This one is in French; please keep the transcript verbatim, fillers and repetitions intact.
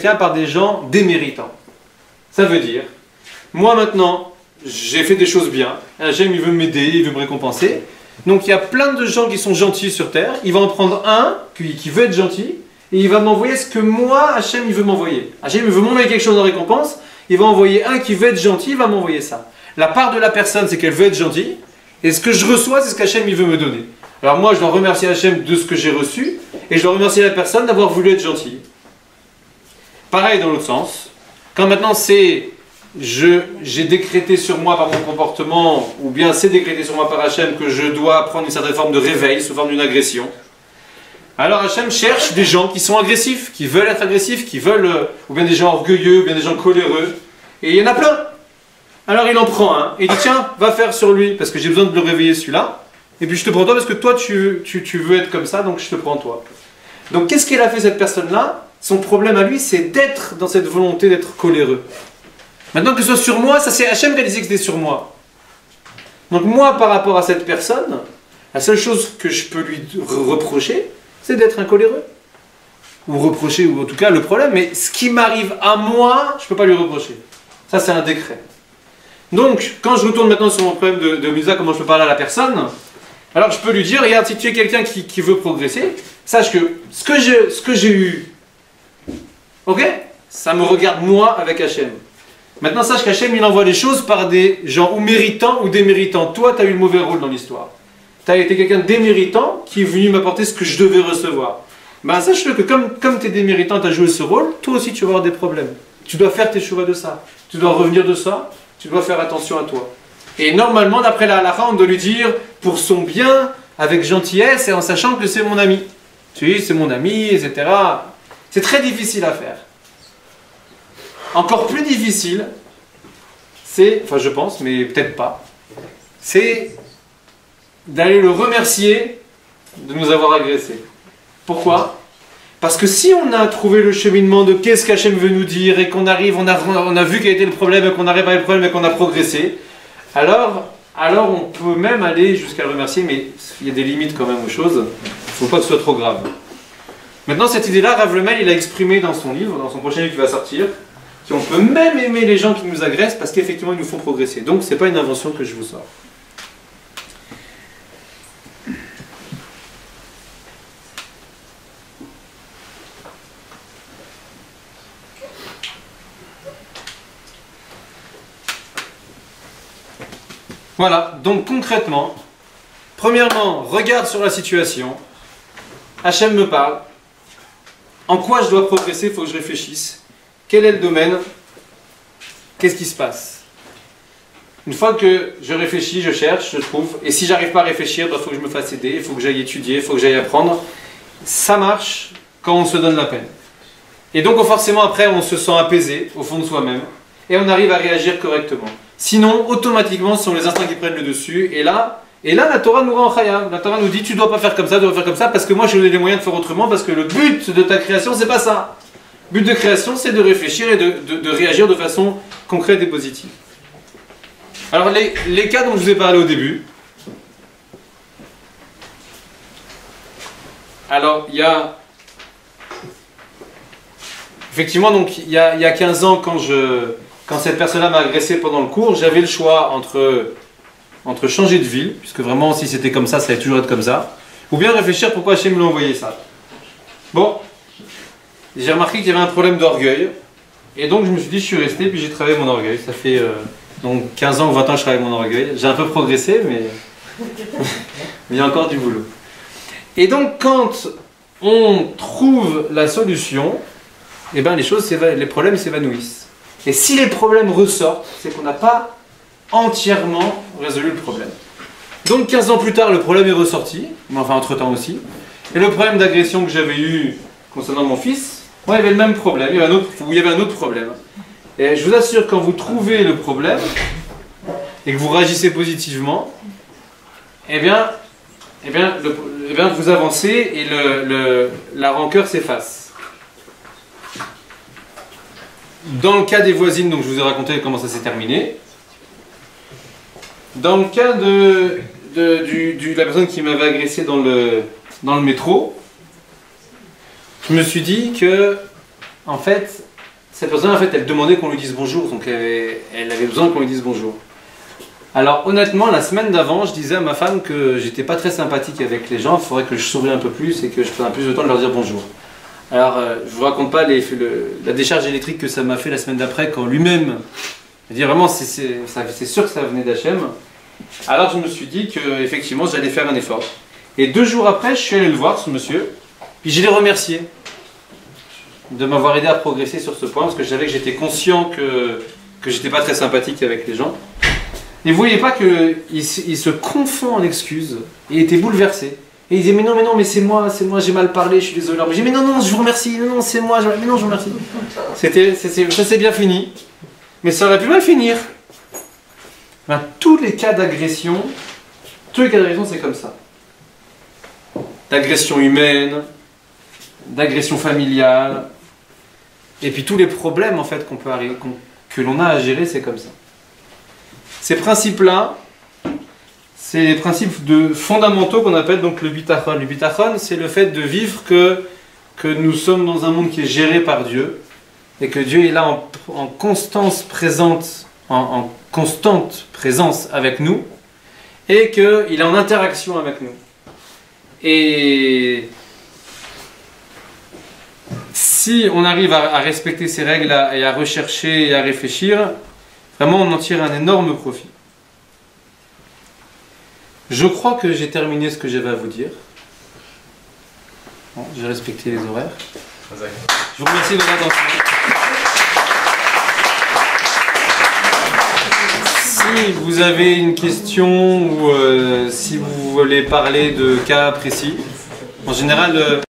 par des gens déméritants. Ça veut dire, moi maintenant, j'ai fait des choses bien, Hachem il veut m'aider, il veut me récompenser, donc il y a plein de gens qui sont gentils sur terre, il va en prendre un qui, qui veut être gentil, et il va m'envoyer ce que moi, Hachem, il veut m'envoyer. Hachem il veut m'envoyer quelque chose en récompense, il va envoyer un qui veut être gentil, il va m'envoyer ça. La part de la personne, c'est qu'elle veut être gentille, et ce que je reçois, c'est ce qu'Hachem il veut me donner. Alors moi, je dois remercier Hachem de ce que j'ai reçu, et je dois remercier la personne d'avoir voulu être gentille. Pareil dans l'autre sens, quand maintenant c'est j'ai décrété sur moi par mon comportement, ou bien c'est décrété sur moi par Hachem que je dois prendre une certaine forme de réveil sous forme d'une agression, alors Hachem cherche des gens qui sont agressifs, qui veulent être agressifs, qui veulent, euh, ou bien des gens orgueilleux, ou bien des gens coléreux, et il y en a plein. Alors il en prend un, et il dit tiens, va faire sur lui, parce que j'ai besoin de le réveiller celui-là, et puis je te prends toi parce que toi tu, tu, tu veux être comme ça, donc je te prends toi. Donc qu'est-ce qu'elle a fait cette personne-là? Son problème à lui, c'est d'être dans cette volonté d'être coléreux. Maintenant que ce soit sur moi, ça c'est Hachem qui a dit que c'était sur moi. Donc moi, par rapport à cette personne, la seule chose que je peux lui reprocher, c'est d'être un coléreux. Ou reprocher, ou en tout cas le problème, mais ce qui m'arrive à moi, je ne peux pas lui reprocher. Ça c'est un décret. Donc, quand je retourne maintenant sur mon problème de, de Musa, comment je peux parler à la personne, alors je peux lui dire, regarde, si tu es quelqu'un qui, qui veut progresser, sache que ce que j'ai, ce que j'ai eu, ok, ça me regarde moi avec Hachem. Maintenant, sache qu'Hachem, il envoie les choses par des gens ou méritants ou déméritants. Toi, tu as eu le mauvais rôle dans l'histoire. Tu as été quelqu'un de déméritant qui est venu m'apporter ce que je devais recevoir. Ben, sache-le que comme, comme tu es déméritant, tu as joué ce rôle, toi aussi tu vas avoir des problèmes. Tu dois faire tes choix de ça. Tu dois revenir de ça. Tu dois faire attention à toi. Et normalement, d'après la halakha, on doit lui dire pour son bien, avec gentillesse et en sachant que c'est mon ami. Tu sais, c'est mon ami, et cetera. C'est très difficile à faire. Encore plus difficile, c'est, enfin je pense, mais peut-être pas, c'est d'aller le remercier de nous avoir agressés. Pourquoi? Parce que si on a trouvé le cheminement de qu'est-ce qu'Hachem veut nous dire et qu'on arrive, on a, on a vu quel était le problème et qu'on a réparé le problème et qu'on a progressé, alors, alors on peut même aller jusqu'à le remercier, mais il y a des limites quand même aux choses, il ne faut pas que ce soit trop grave. Maintenant cette idée-là, Rav Lemel, il a exprimé dans son livre, dans son prochain livre qui va sortir, qu'on peut même aimer les gens qui nous agressent parce qu'effectivement ils nous font progresser. Donc ce n'est pas une invention que je vous sors. Voilà, donc concrètement, premièrement, regarde sur la situation, Hachem me parle, en quoi je dois progresser, il faut que je réfléchisse. Quel est le domaine? Qu'est-ce qui se passe? Une fois que je réfléchis, je cherche, je trouve. Et si j'arrive pas à réfléchir, il faut que je me fasse aider, il faut que j'aille étudier, il faut que j'aille apprendre. Ça marche quand on se donne la peine. Et donc forcément après, on se sent apaisé au fond de soi-même. Et on arrive à réagir correctement. Sinon, automatiquement, ce sont les instincts qui prennent le dessus. Et là, et là la Torah nous rend chayav. La Torah nous dit, tu dois pas faire comme ça, tu dois faire comme ça, parce que moi, je te donne les moyens de faire autrement, parce que le but de ta création, c'est pas ça. Le but de création, c'est de réfléchir et de, de, de réagir de façon concrète et positive. Alors, les, les cas dont je vous ai parlé au début. Alors, il y a... Effectivement, donc, il y a, il y a quinze ans, quand, je, quand cette personne-là m'a agressé pendant le cours, j'avais le choix entre, entre changer de ville, puisque vraiment, si c'était comme ça, ça allait toujours être comme ça, ou bien réfléchir pourquoi Hachem m'a envoyé ça. Bon. J'ai remarqué qu'il y avait un problème d'orgueil, et donc je me suis dit, je suis resté, puis j'ai travaillé mon orgueil. Ça fait euh, donc quinze ans ou vingt ans que je travaille mon orgueil. J'ai un peu progressé, mais il y a encore du boulot. Et donc quand on trouve la solution, eh ben, les, choses, les problèmes s'évanouissent. Et si les problèmes ressortent, c'est qu'on n'a pas entièrement résolu le problème. Donc quinze ans plus tard, le problème est ressorti, mais enfin entre-temps aussi. Et le problème d'agression que j'avais eu concernant mon fils, moi, il y avait le même problème, il y avait un autre, il y avait un autre problème. Et je vous assure, quand vous trouvez le problème, et que vous réagissez positivement, eh bien, eh bien, le, eh bien vous avancez et le, le, la rancœur s'efface. Dans le cas des voisines, donc je vous ai raconté comment ça s'est terminé. Dans le cas de, de, du, du, de la personne qui m'avait agressé dans le, dans le métro, je me suis dit que, en fait, cette personne, en fait, elle demandait qu'on lui dise bonjour, donc elle avait, elle avait besoin qu'on lui dise bonjour. Alors honnêtement, la semaine d'avant, je disais à ma femme que j'étais pas très sympathique avec les gens, il faudrait que je sourie un peu plus et que je prenne plus de temps de leur dire bonjour. Alors euh, je vous raconte pas les, le, la décharge électrique que ça m'a fait la semaine d'après quand lui-même, je dis vraiment c'est sûr que ça venait d'H M. Alors je me suis dit que effectivement j'allais faire un effort. Et deux jours après, je suis allé le voir, ce monsieur, puis je l'ai remercié de m'avoir aidé à progresser sur ce point parce que je savais que j'étais conscient que, que j'étais pas très sympathique avec les gens. Et vous voyez pas qu'il il se confond en excuses et était bouleversé. Et il disait mais non, mais non, mais c'est moi, c'est moi, j'ai mal parlé, je suis désolé. Alors, j'ai dit mais non, non, je vous remercie, non, non, c'est moi, je... mais non, je vous remercie. C'était, ça s'est bien fini, mais ça aurait pu mal finir. Ben, tous les cas d'agression, tous les cas d'agression, c'est comme ça. D'agression humaine, d'agression familiale, et puis tous les problèmes en fait qu'on peut arriver, qu'on, que l'on a à gérer, c'est comme ça. Ces principes-là, c'est les principes de, fondamentaux qu'on appelle donc le bitachon. Le bitachon, c'est le fait de vivre que, que nous sommes dans un monde qui est géré par Dieu et que Dieu est là en, en constance présente, en, en constante présence avec nous et qu'il est en interaction avec nous. Et si on arrive à, à respecter ces règles à, et à rechercher et à réfléchir, vraiment, on en tire un énorme profit. Je crois que j'ai terminé ce que j'avais à vous dire. Bon, j'ai respecté les horaires. Je vous remercie de votre attention. Si vous avez une question ou euh, si vous voulez parler de cas précis, en général... Euh